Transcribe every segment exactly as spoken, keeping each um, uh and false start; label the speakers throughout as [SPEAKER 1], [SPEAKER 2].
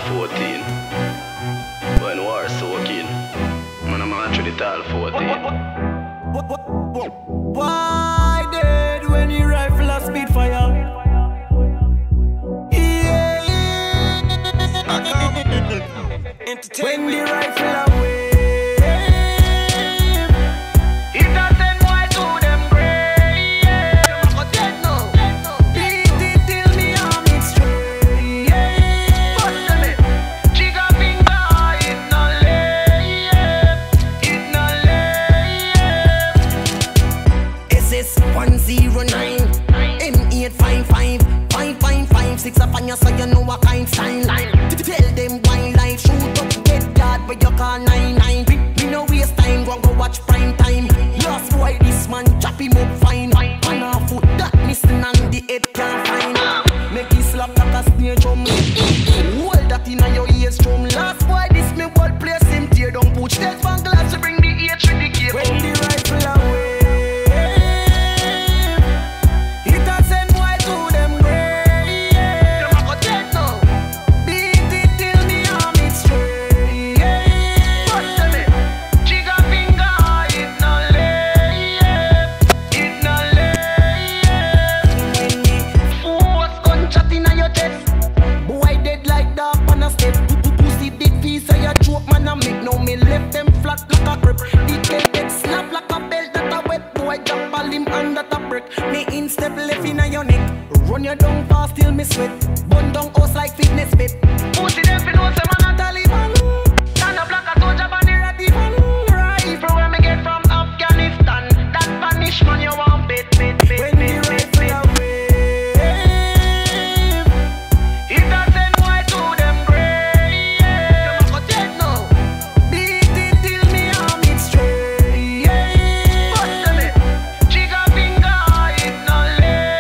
[SPEAKER 1] fourteen. When war soaking, man, I'm actually all fourteen.
[SPEAKER 2] Why dead when you rifle a speed fire? Yeah. When the rifle away. Six up on you so you know what kind sign. Tell them wildlife, shoot up, get guard where you call nine nine. We, we no waste time, go go watch prime time. Last boy, this man chop him up fine. On a foot that missing and the head can't find. Make it slap like a snare drum. Hold that in your ears drum. Last boy, this me world place him tear down. Put that one glass to bring the H to the cave. When the rifle away. Run your down fast till me sweat. Bun down house like fitness fit. Pussy them fi know say man a Taliban. Stand up like a soldier by the Radivan. Rifle where me get from Afghanistan. That Spanish man you want bet, bet, bet. When the rifle away, it a send white to them grave. Them a go dead now. Beat it till me arm it straight. Bust them it. Jigga finger it no lay.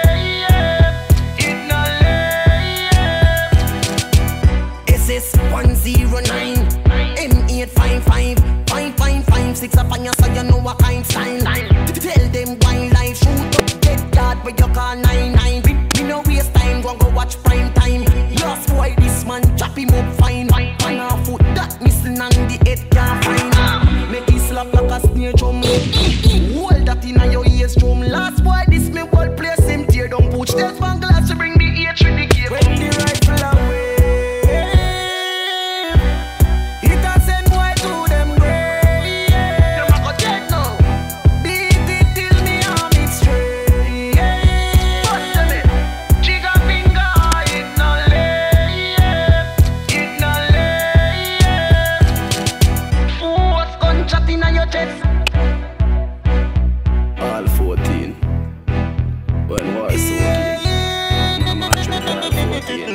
[SPEAKER 2] one zero nine M eight five five five five five six up on you so you know what kind sign. Tell them wildlife, shoot up, get guard where you call nine nine. We, we no waste time, go go watch prime time. Last boy, this man chop him up fine. On a foot that missing and the head can't find. Make it slap like a snare drum. Hold that in your ears drum. Last boy, this me world place him tear down. Put that one glass to bring the H to the cave. When the rifle away.
[SPEAKER 1] All fourteen. When war soaking, I'm actually all fourteen.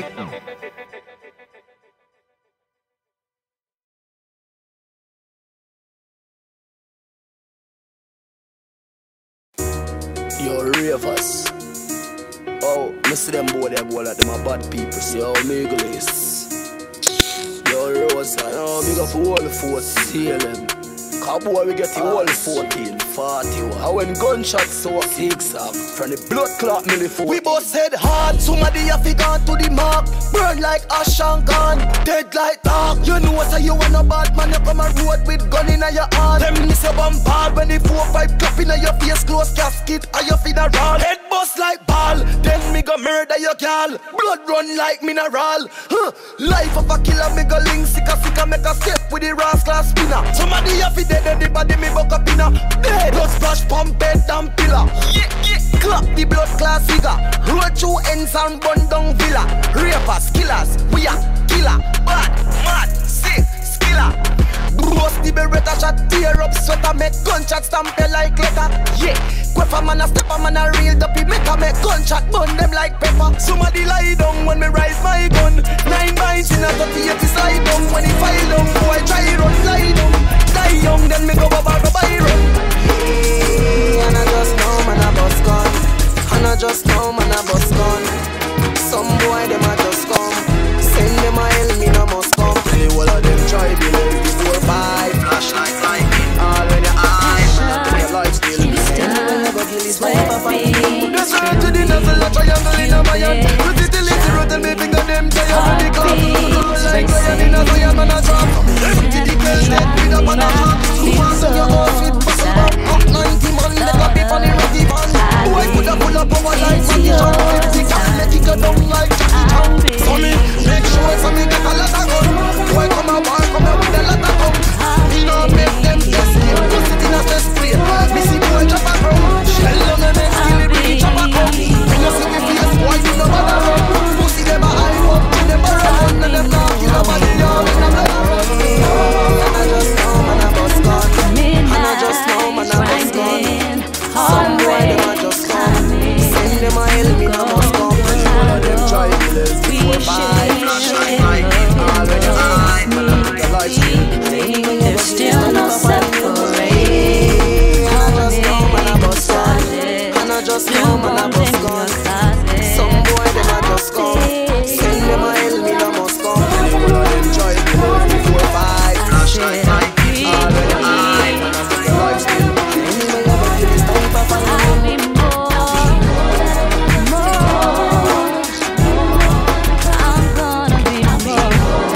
[SPEAKER 1] Yo, ravers. Oh, me see them boy, they go like them a bad people. See how Miguelis. Yo, Rosa, no, big up all the four C L M. Cause boy, we get the whole fourteen, forty-one. And when gunshots so zigzag from the blood clot milli four.
[SPEAKER 3] We both said hard, somebody have gone to the mark. Burn like ash and gone, dead like dark. You know say you want a bad man, you come a road with gun in your hand. Them miss your bombard when the four five clap in your face, close casket, and your funeral. Head bust like ball, then me go murder your girl. Blood run like mineral. Huh. Life of a killer, me go link, sicka sicka, make a step with the rascal spinner. Somebody have dead, anybody me buck up in a dead. Blood splash, pump, bed, and pillar. Yeah, yeah. Clap the blood class figure. Road through ends and bun down villa. Rapers, killers, we are killer. Bad, mad, sick, skiller. Bust the beretta shot, tear up sweater. Make gunshot stamp you like letter. Yeah, quiff a man a step a man a real duppy. Make a make gunshot burn them like pepper. Somebody lie down when me rise my gun. Nine binds in a thirty-eight slide down. When he file down, boy try run, lie down. Die young, then me go over go buy run. Yeah, and I just know man a bus gun. And I just know man a bus gun. Some boy them a just come. Send them a hell, me no must come. Any one of them try be like the four five. Flashlight lightning all in your eyes. Your life still be same. That's right to the nozzle, a triangle in a mayan. Put it till it's rotten, me finger them. a fire, man a drop. Empty the girl dead with a man a hot. Who wants on your house with bustle back? Up ninety man, let up be funny ready van. Boy coulda pull up our life on the jump. Fifty cats make it go down like Jackie Chan. So me make sure so me get a lot of gun. Boy come a bar, come a with a lot of gun. Me no make them test me, just sit in a test plate. Me see boy chop a ground. Shell on me make skill it really chop a ground. Me no see me face, boy you no bother run. Pussy them a hype up, me never run. And them not kill nobody, all in a blood run. And I just know man a bus gun. And I just know man a bus gun. Some boy them a just come. Send them a hell, me no must come. All of them try to live before five. Already high, man a put a light skill.
[SPEAKER 4] There's still no separation.
[SPEAKER 3] And I just know man a bus gun. And I just know man a bus gun. Some boy them a just come. Send them a hell, me no must come. All of them try to live before five. Already high, man a put a light skill.
[SPEAKER 4] I'll be more, more. I'm gonna be more.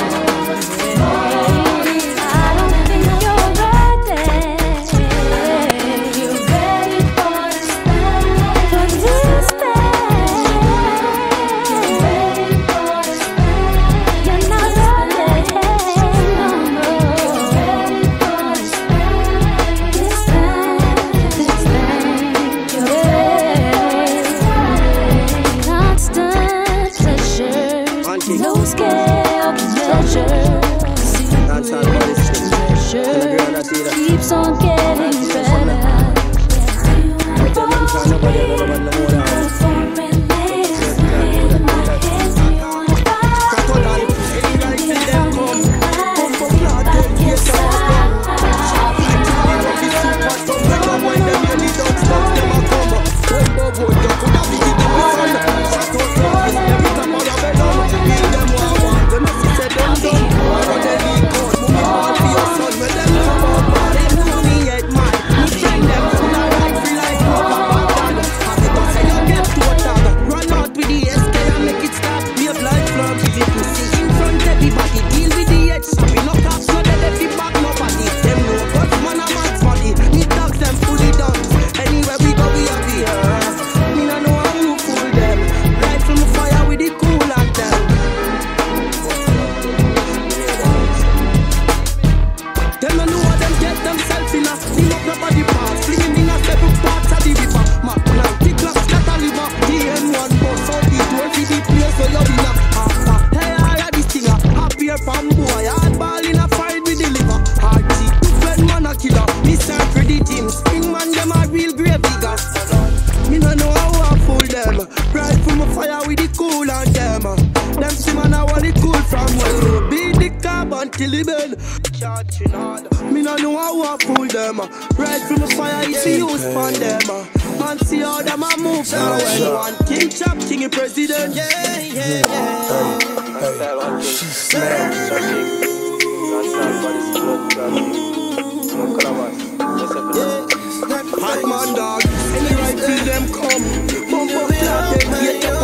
[SPEAKER 4] I don't think you're ready. You're ready for this thing. For this thing. You're ready for this thing. You're not ready. No, no. You're ready for this thing. This thing. This thing. You're ready. Constant pleasure. No scale measure.
[SPEAKER 3] That's all about this shit.
[SPEAKER 4] Treasure keeps on getting better.
[SPEAKER 3] Tell them try nobody ever run no more than us. Crack on life, any right till them come. Come from blood, take yes or come. Like to the rock is super tough. Like a wine, them really don't stop, them a come. Come over, you could have been them one. Shut out love, every time all of them on. Feel them one one, them a see say them done. Why would they leak out? Move me all for your son. When them come up, all them do me yet man. Me train them full of right free like Coca Band. Have it up, say you get to a tag. Run out with the S K and make it stop. Be a blind floor, give it pussy in front everybody. Deal with the edge, stop it. No cops, no dead, if it back nobody. Them no guns, man a man's body. Me dogs them fully done. Anywhere we go, we have the earth. Me no know how you fool them. Light from the fire with the cool and them. Them no know how them get themselves in a steam up nobody parts. Flinging in a seven parts of the river. Map ninety clocks, not a liver. D M one bus out the door for the place where you're in a after. Hey, I had this thing a happier from boy. Hard ball in a fight with the liver. Hard cheek, different man a killer. Me serve for the team. Spring man, them a real grave diggers. Me no know how I fool them. Right from a fire with the cool and them. Them see man I want it cool from when you beat the carbon till the bell. Charging hard. Me no know how I fool them. Right from a fire it's the use on them. Man see how them a move now. When one king chop, king president. Yeah, yeah, yeah. She's hot man dog. Any right till them come. Bump up like them.